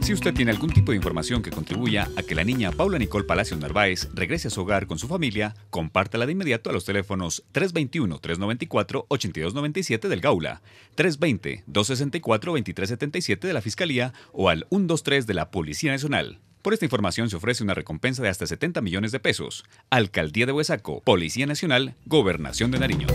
Si usted tiene algún tipo de información que contribuya a que la niña Paula Nicole Palacios Narváez regrese a su hogar con su familia, compártala de inmediato a los teléfonos 321-394-8297 del Gaula, 320-264-2377 de la Fiscalía o al 123 de la Policía Nacional. Por esta información se ofrece una recompensa de hasta 70 millones de pesos. Alcaldía de Huesaco, Policía Nacional, Gobernación de Nariño.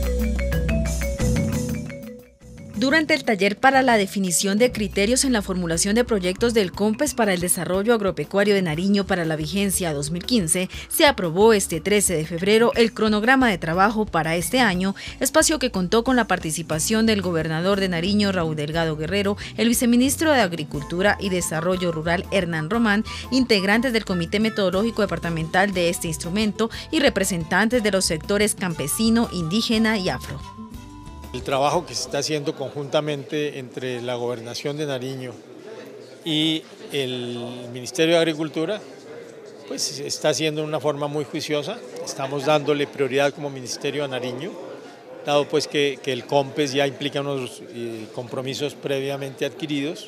Durante el taller para la definición de criterios en la formulación de proyectos del COMPES para el desarrollo agropecuario de Nariño para la vigencia 2015, se aprobó este 13 de febrero el cronograma de trabajo para este año, espacio que contó con la participación del gobernador de Nariño, Raúl Delgado Guerrero, el viceministro de Agricultura y Desarrollo Rural, Hernán Román, integrantes del Comité Metodológico Departamental de este instrumento y representantes de los sectores campesino, indígena y afro. El trabajo que se está haciendo conjuntamente entre la Gobernación de Nariño y el Ministerio de Agricultura, pues se está haciendo de una forma muy juiciosa. Estamos dándole prioridad como Ministerio a Nariño, dado pues que el COMPES ya implica unos compromisos previamente adquiridos,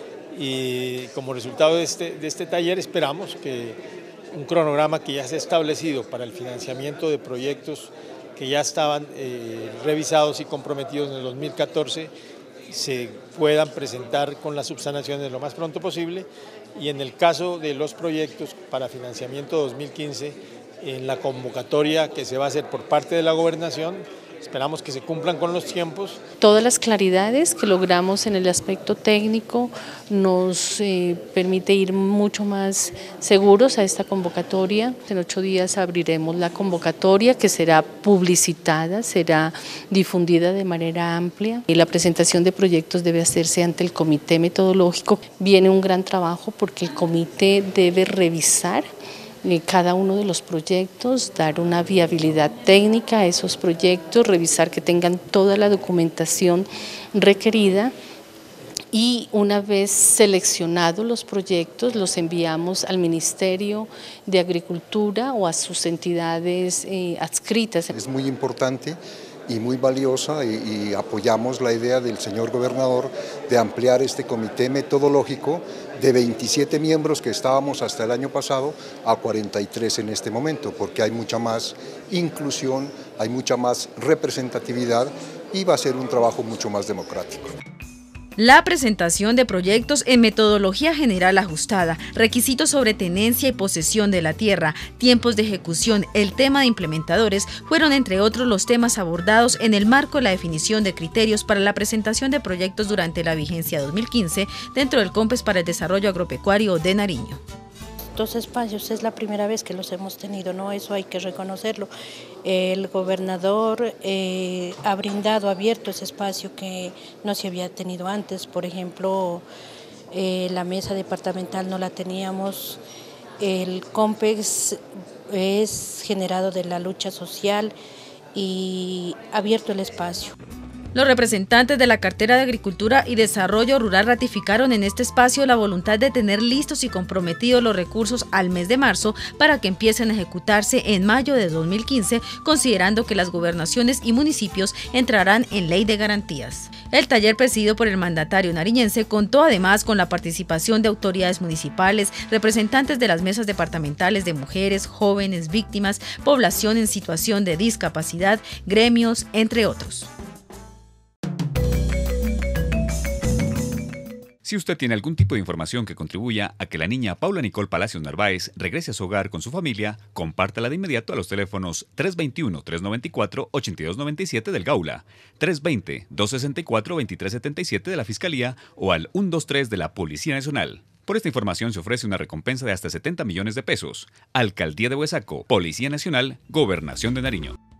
y como resultado de este taller esperamos que un cronograma que ya se ha establecido para el financiamiento de proyectos que ya estaban revisados y comprometidos en el 2014, se puedan presentar con las subsanaciones lo más pronto posible, y en el caso de los proyectos para financiamiento 2015, en la convocatoria que se va a hacer por parte de la Gobernación, esperamos que se cumplan con los tiempos. Todas las claridades que logramos en el aspecto técnico nos permite ir mucho más seguros a esta convocatoria. En 8 días abriremos la convocatoria, que será publicitada, será difundida de manera amplia, y la presentación de proyectos debe hacerse ante el comité metodológico. Viene un gran trabajo porque el comité debe revisar cada uno de los proyectos, dar una viabilidad técnica a esos proyectos, revisar que tengan toda la documentación requerida, y una vez seleccionados los proyectos los enviamos al Ministerio de Agricultura o a sus entidades adscritas. Es muy importante y muy valiosa, y apoyamos la idea del señor gobernador de ampliar este comité metodológico de 27 miembros que estábamos hasta el año pasado a 43 en este momento, porque hay mucha más inclusión, hay mucha más representatividad y va a ser un trabajo mucho más democrático. La presentación de proyectos en metodología general ajustada, requisitos sobre tenencia y posesión de la tierra, tiempos de ejecución, el tema de implementadores, fueron entre otros los temas abordados en el marco de la definición de criterios para la presentación de proyectos durante la vigencia 2015 dentro del COMPES para el desarrollo agropecuario de Nariño. Dos espacios es la primera vez que los hemos tenido, ¿no? Eso hay que reconocerlo. El gobernador ha abierto ese espacio que no se había tenido antes. Por ejemplo, la mesa departamental no la teníamos. El COMPES es generado de la lucha social y ha abierto el espacio. Los representantes de la Cartera de Agricultura y Desarrollo Rural ratificaron en este espacio la voluntad de tener listos y comprometidos los recursos al mes de marzo para que empiecen a ejecutarse en mayo de 2015, considerando que las gobernaciones y municipios entrarán en ley de garantías. El taller, presidido por el mandatario nariñense, contó además con la participación de autoridades municipales, representantes de las mesas departamentales de mujeres, jóvenes, víctimas, población en situación de discapacidad, gremios, entre otros. Si usted tiene algún tipo de información que contribuya a que la niña Paula Nicole Palacios Narváez regrese a su hogar con su familia, compártala de inmediato a los teléfonos 321-394-8297 del Gaula, 320-264-2377 de la Fiscalía o al 123 de la Policía Nacional. Por esta información se ofrece una recompensa de hasta 70 millones de pesos. Alcaldía de Huesaco, Policía Nacional, Gobernación de Nariño.